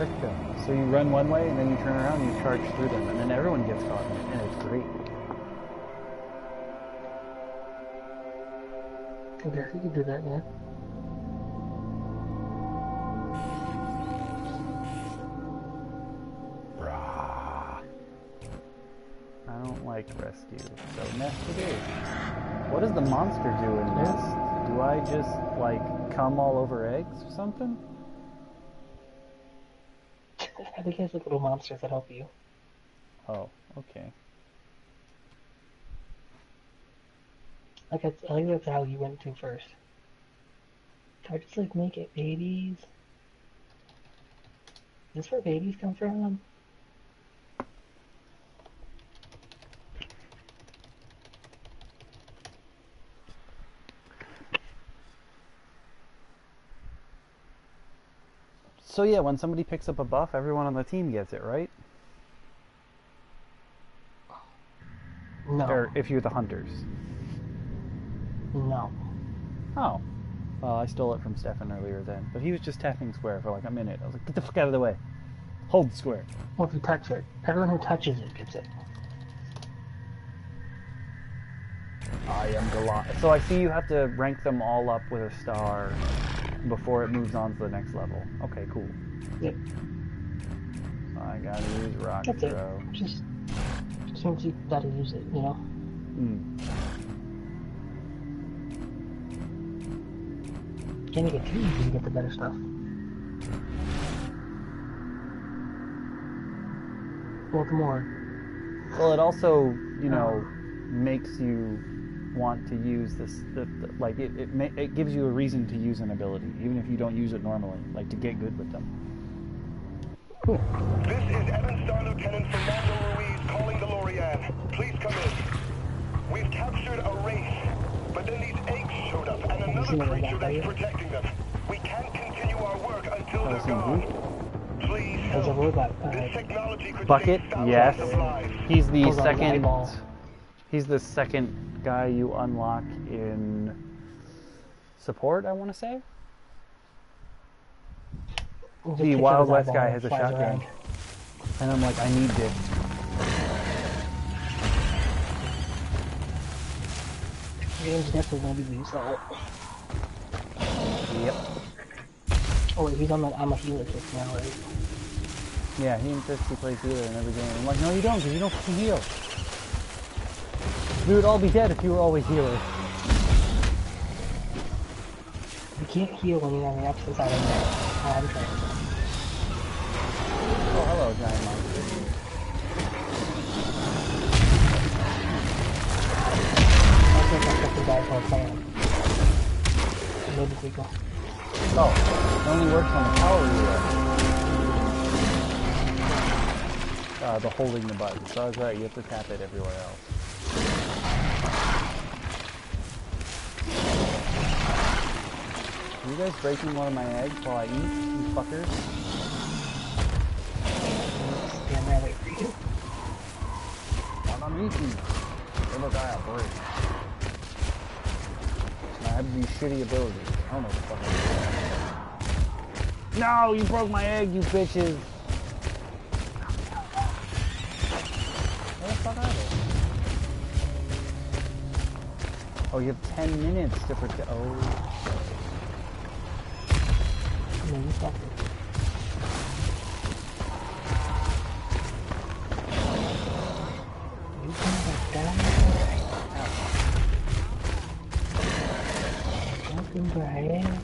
trick them. So you run one way, and then you turn around and you charge through them, and then everyone gets caught in it, and it's great. I guess you could do that, yeah. I don't like rescue. So nest it is. What does the monster do in nest? Do I just, like, come all over eggs or something? I think he has like little monsters that help you. Oh, okay. I think that's how you went to first. Can I just like make it babies? Is this where babies come from? So yeah, when somebody picks up a buff, everyone on the team gets it, right? No. Or if you're the hunters. No. Oh. Well, I stole it from Stefan earlier then. But he was just tapping square for like a minute. I was like, get the fuck out of the way. Hold the square. Well, if you touch it, everyone who touches it gets it. I am Goliath. So I see you have to rank them all up with a star before it moves on to the next level. Okay, cool. Yep. I gotta use rock That's throw. it. Just means you gotta use it, you know? Can you get too easy to get the better stuff? What more? Well, it also, you know, makes you want to use this, like, it gives you a reason to use an ability, even if you don't use it normally, like to get good with them. Cool. This is Evan Star Lieutenant Fernando Ruiz calling the Lorian. Please come in. We've captured a race, but then these eggs showed up and another creature that's protecting them. We can't continue our work until they're gone. Please There's a help. robot. This technology could Bucket, save thousands yes. of lives. He's the Hold on, second. eyeball. He's the second guy you unlock in support, I want to say. The Wild West guy has a shotgun. And I'm like, I need this. Game's definitely gonna be used that. Yep. Oh wait, he's on the I'm a healer kick now, right? Yeah, he insists he plays healer in every game. I'm like, no you don't, because you don't fucking heal. We would all be dead if you were always healer. You can't heal when you're on the opposite side of the map. I'm trying. Oh, hello, giant monster. I'll take that fucking guy for a plan. Load the vehicle. Oh, it only works on the power wheel. The holding the button. So I was right, you have to tap it everywhere else. Are you guys breaking one of my eggs while I eat, you fuckers? Stand there, wait for you. While I'm eating. They look I break. I have these shitty abilities. I don't know what the fuck I'm doing. No, you broke my egg, you bitches! Where the fuck are they? Oh, you have 10 minutes to protect. Oh. No, you fucker. You come back down. Welcome to hell.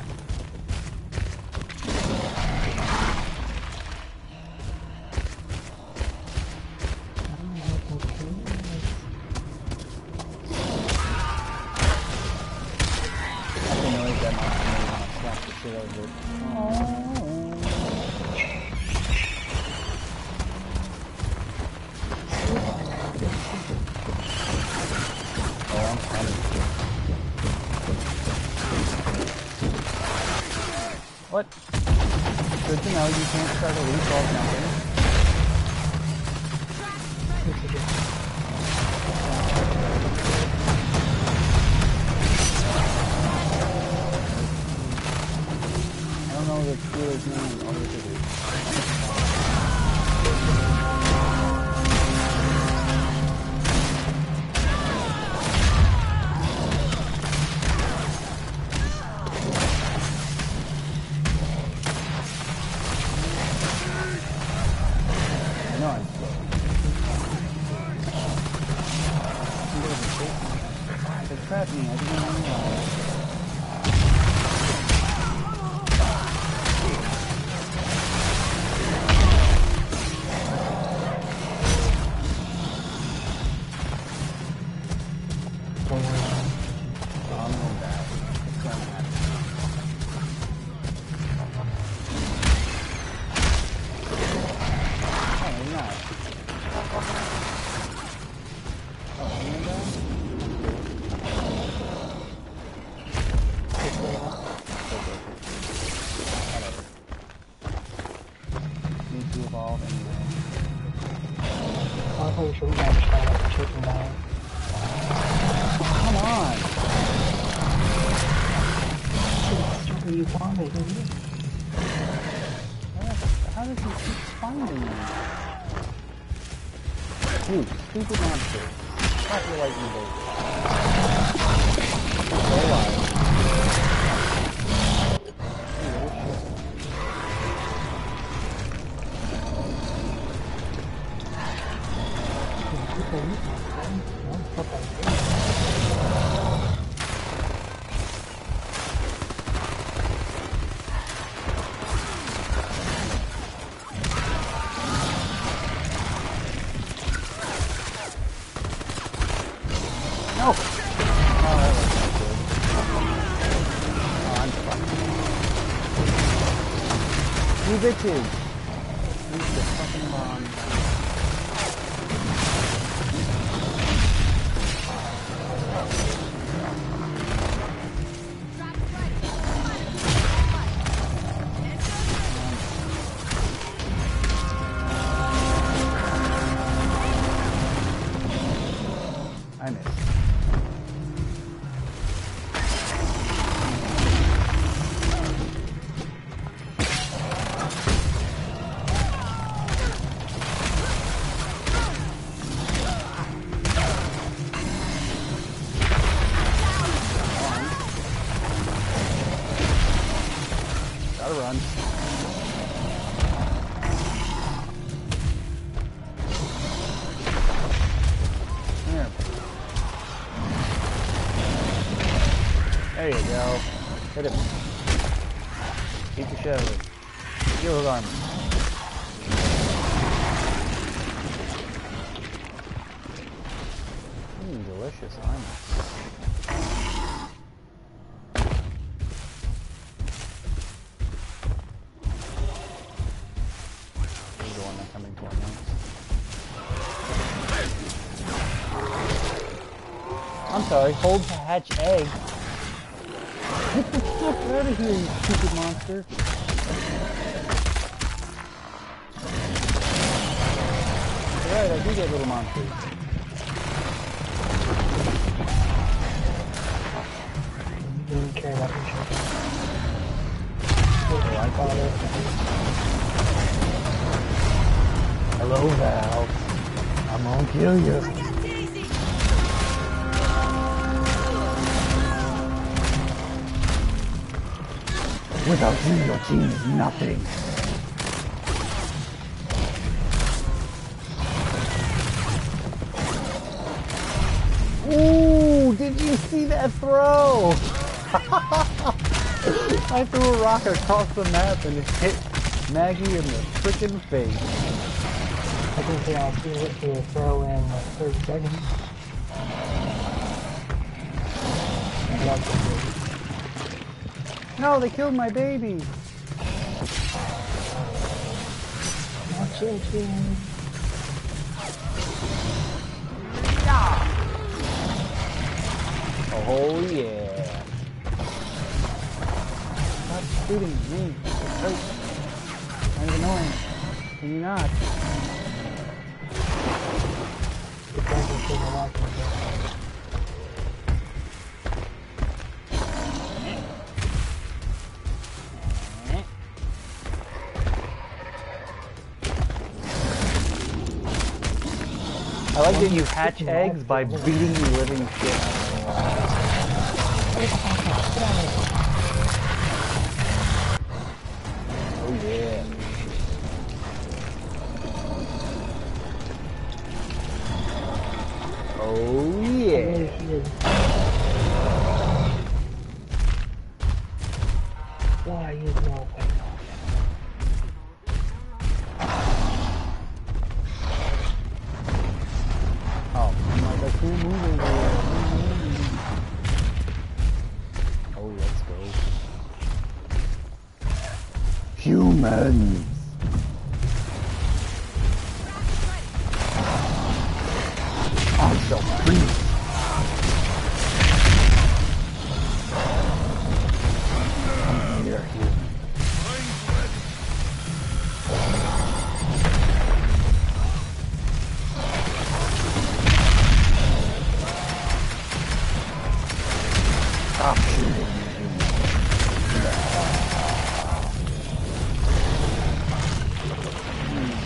What? Good to know you can't start a leaf while jumping. I don't know the Steelers' name. I'll look at it. to evolve anyway. I'm pretty sure we got to start with the chicken guy. Come on! That's what you wanted, isn't it? How does he keep finding me? You stupid monster. Stop your lightning bolt. Stay alive. No! Oh, that was not good. Oh, I'm fucked. You bitches! Use the fucking bomb. I missed. Gotta run. Here. There you go. Hit him. Keep your shadow. Kill his armor. Delicious armor. This is the one they're coming for next. I'm sorry, hold to hatch egg. Get the fuck out of here, you stupid monster. Alright, I do get little monsters. You didn't care about your chicken. Oh, I got it. Hello, Val. I'm gonna kill you. Without you, your team is nothing. Ooh, did you see that throw? I threw a rock across the map and it hit Maggie in the frickin' face. I think they all do it to a throw in 30 seconds. No, they killed my baby. Watch it, Jim. Oh yeah. Stop shooting me. It's hurt. Kind of annoying. Can you not? It's like it's in the walking. I like that you hatch eggs by beating the living shit out of them. Oh yeah. Oh yeah. Why is no way? Oh, I'm like, I can't move over there. Oh, let's go. Humans. I shall free. Come here, human.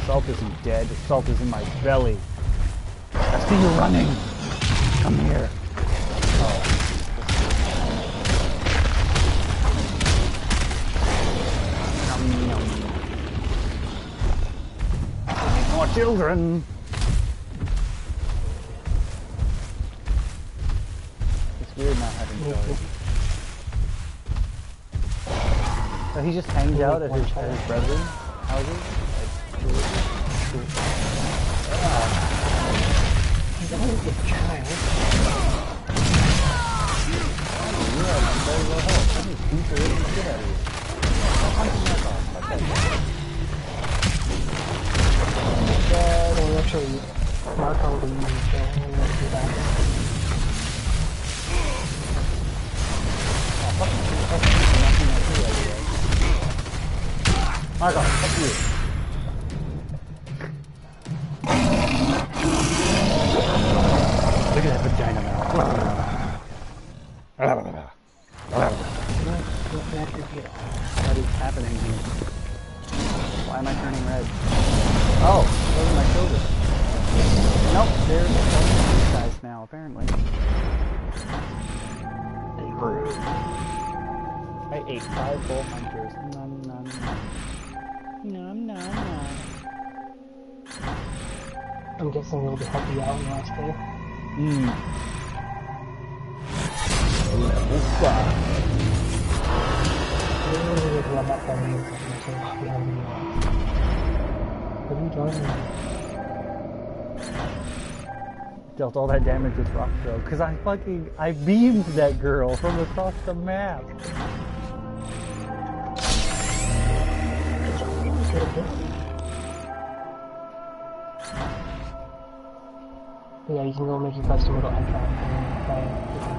Salt isn't dead. Salt is in my belly. I see you running. Come here. Oh. Yum, yum. I need more children. It's weird not having dogs. So he just hangs out at his brethren's houses? He's always a child. You have very low health. That is beat the living shit out of you. Well, actually, Marco leaves, so I'm gonna do that. Oh, fuck you. Nothing like you right here. Marco, fuck you. Look at that vagina mouth. What is happening here? Why am I turning red? Oh, those are my children. Nope, they're these guys now, apparently. I ate 5 bull hunters. Nom nom nom. Nom nom nom. I'm guessing it'll help you out in the last day. Level 5. What are you doing? Dealt all that damage with rock throw because I beamed that girl from across the map. Yeah, you can go make your custom little icon.